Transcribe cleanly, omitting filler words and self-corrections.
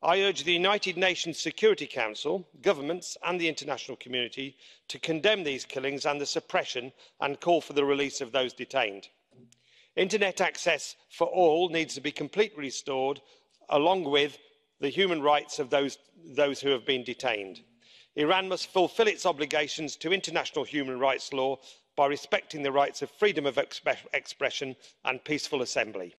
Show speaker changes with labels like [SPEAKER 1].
[SPEAKER 1] I urge the United Nations Security Council, governments and the international community to condemn these killings and the suppression and call for the release of those detained. Internet access for all needs to be completely restored, along with the human rights of those who have been detained. Iran must fulfil its obligations to international human rights law by respecting the rights of freedom of expression and peaceful assembly.